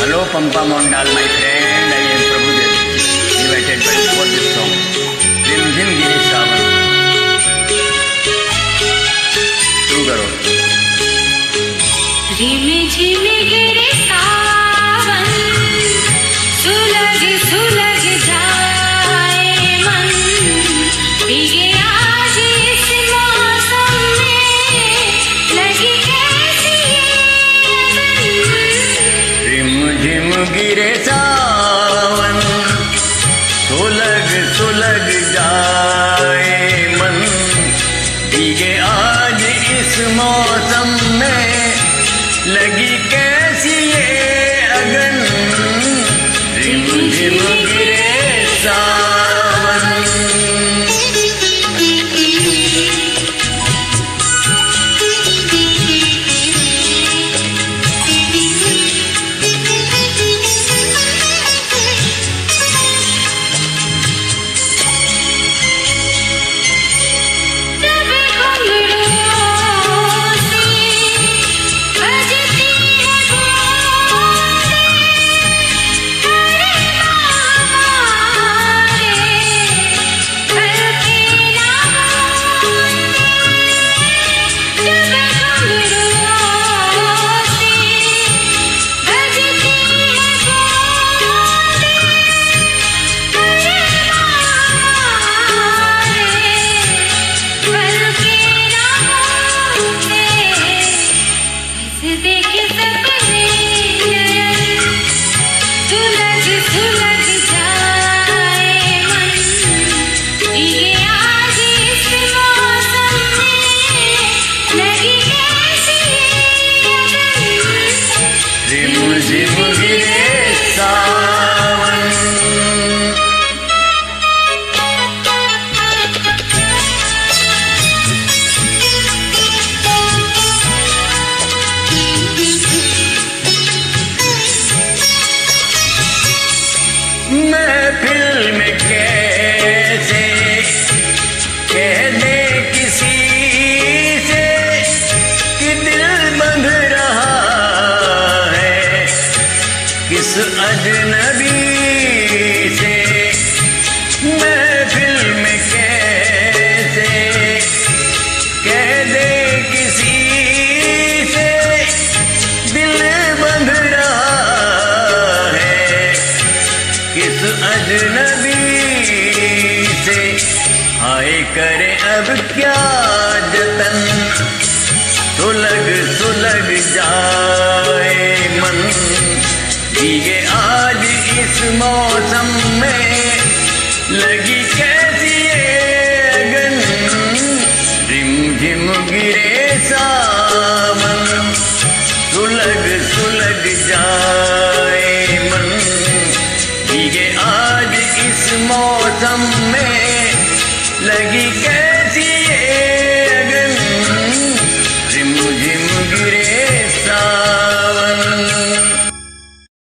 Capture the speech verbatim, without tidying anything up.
Hello, Pampa Mondal, my friend. I am Prabhudev, invited by for this song. Rim Jim Giri Savan. शुरू करो. Rim झिम गिरे सावन, सुलग सुलग जाए मन, भीगे आज इस मौसम में, लगी कैसी ये अगन. रिम झिम गिरे सावन, सुलग सुलग जाए मन, भीगे आज इस मौसम में, लगी कैसी ये अगन. रिम झिम गिरे सावन. महफिल में कैसे कह दे किसी से कि दिल बंध रहा है किस अजनबी से. महफिल में कैसे कह दे किसी से दिल बंध रहा है किस अजनबी से. हाय करे अब क्या जतन, सुलग सुलग जाए मन, भीगे आज इस मौसम में, लगी कैसी ये अगन. रिम झिम गिरे सावन, सुलग सुलग जाए मन, भीगे आज इस मौसम में, लगी कैसी ये